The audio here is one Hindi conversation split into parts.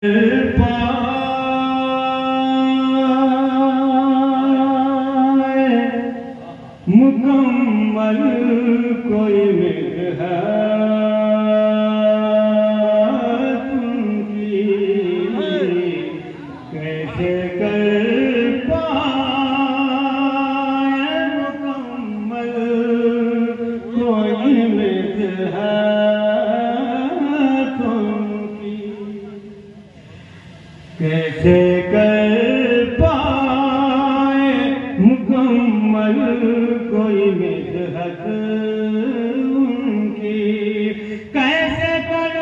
मुकम्मल कोई मिल है तुमकी, कैसे कर पाए मुकम्मल कोई मिल है तुमकी, कैसे कर पाए मुकम्मल कोई मिदहत उनकी, कैसे कर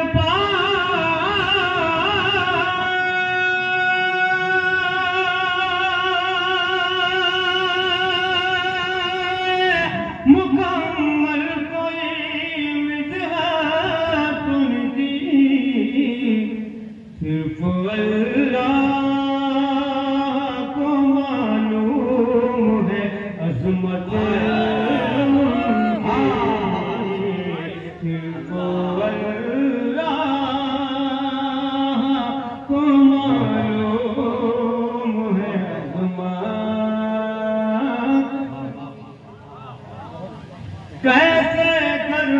पाए मुकम्मल कोई मिदहत उनकी, सिर्फ अल्लाह को मालूम है अज़मत उनकी, सिर्फ अल्लाह को मालूम है अज़मत, कैसे कर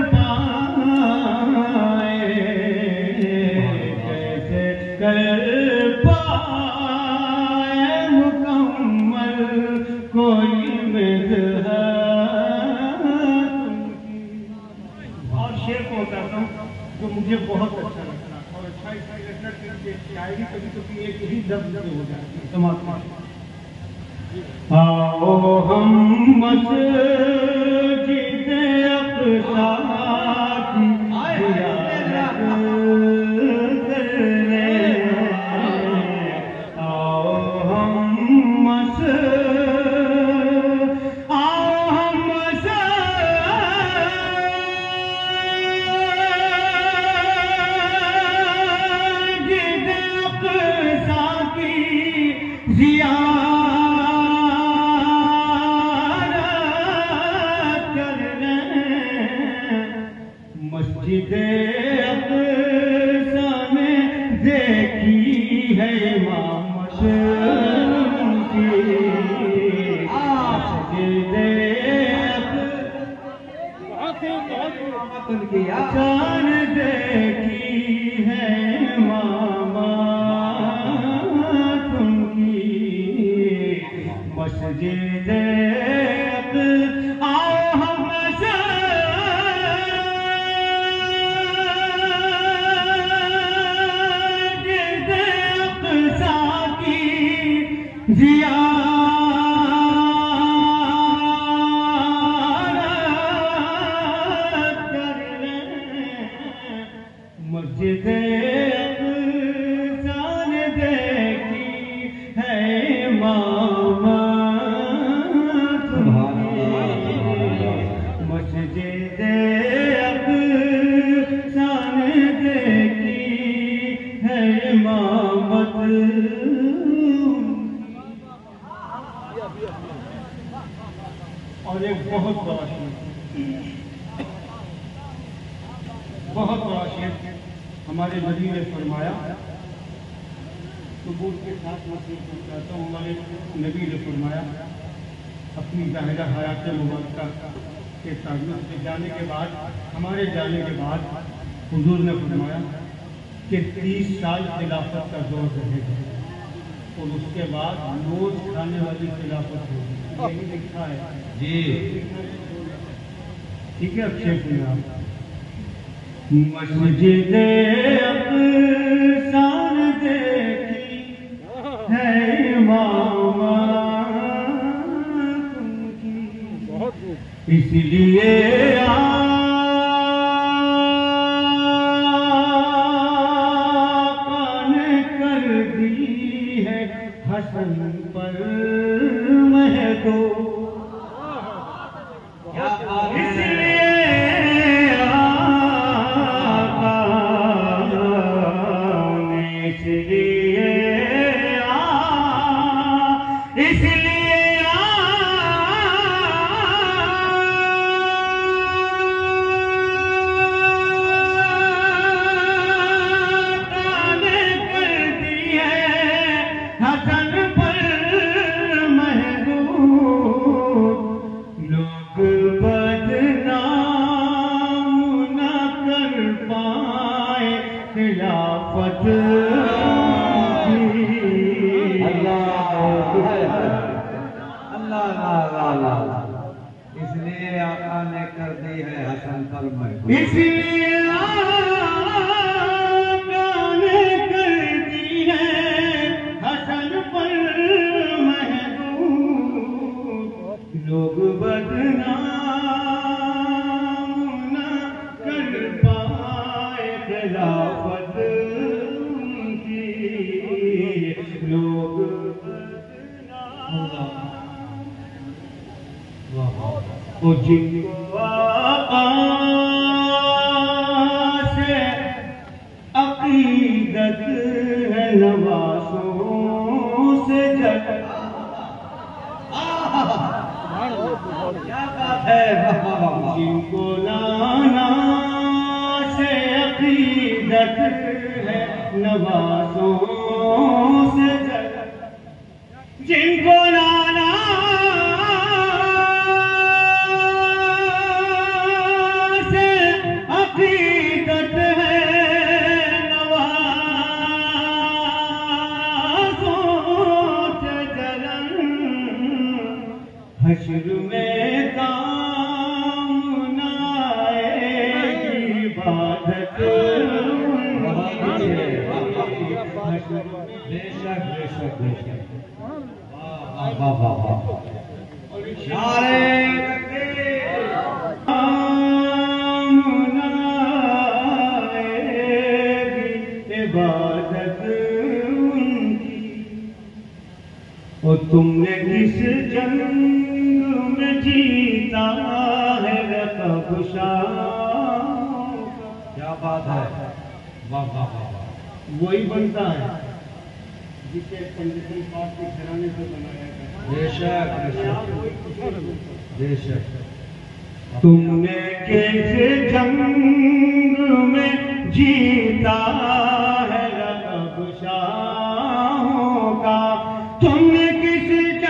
पाए, कैसे कर पाए मुकम्मल कोई मिदहत उनकी। और शेर को बताता हूँ जो मुझे बहुत अच्छा लगता है, और अच्छा इसलिए लगता है कि शायरी कभी कभी एक ही लफ्ज़ में हो जाती है। समाज आओ हम मस्जिद अक़सा की ज़ियारत करने, आओ हम मस्जिद अक़सा की ज़ियारत करने, मस्जिद अक़सा में देखी है इमामत उनकी, मस्जिद अक़सा में देखी है इमामत उनकी, मस्जिद आओ हम मस्जिद अक़सा की ज़ियारत करने, मस्जिद अक़सा ने देखी है इमामत उनकी, मस्जिद अक़सा ने देखी है इमामत उनकी। और एक बहुत बड़ा शेर, बहुत बड़ा शेर हमारे नबी ने फरमाया, सबूत के साथ मैं चाहता हूँ, हमारे नबी ने फरमाया अपनी ज़ाहिरा हयात मुबारक के ताल्लुक़ से जाने के बाद, हमारे जाने के बाद हुजूर ने फरमाया कि 30 साल खिलाफत का दौर रहेगा और उसके बाद नोट खाने वाली खिलाफत होगी, यही लिखा है जी, ठीक है। अच्छे सुनिए आप, मस्जिद अक़सा ने देखी है इमामत उनकी, इसलिए आका ने कर दी है हसन पर महदो, इसलिए इसलिए आका ने कर दी है हसन पर महबूब, इसलिए आका ने कर दी है हसन पर महबूब। लोग बदनाम न कर पाए खिलाफत की, लोग वो जिनको आका से अकीदत है नवासों से जग। क्या बात है, जिनको नाना से अकीदत है नवासों से जग, जिनको नाना अकीदत है नवाज़ों से जलन, हश्र में काम न आएगी इबादत। बेशक बेशक बेशक, वाह वाह वाह, नारे तकबीर। इबादत उनकी। और तुमने किस जंग में जीता है रक़ब शाह। क्या बात है, वाह वाह वाह, वही बनता है जिसे कंडीशन पार्ट के घराने से बनाया गया। बेशक बेशक बेशक। तुमने किस जंग में जीता है रक़ब शाहों का, तुमने किस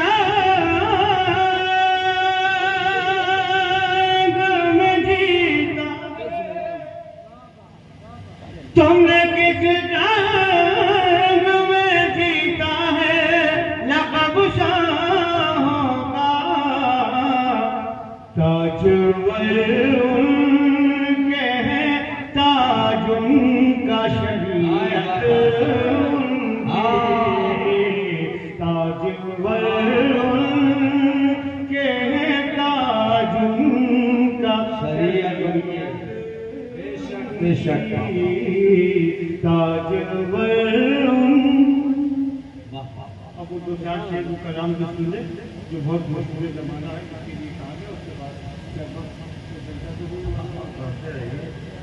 जंग में जीता, तुमने किस जंग में जीता है रक़ब शाहों का। ताजवर उनके हैं, ताज उनका शरीयत उनकी। ताजवर उनके हैं, ताज उनका शरीयत उनकी। बेशक ताजवर अब वो दो चार शेर वो कलाम जो सुन ले, जो बहुत मशहूर जमाना है, उसके लिए कहा गया। उसके बाद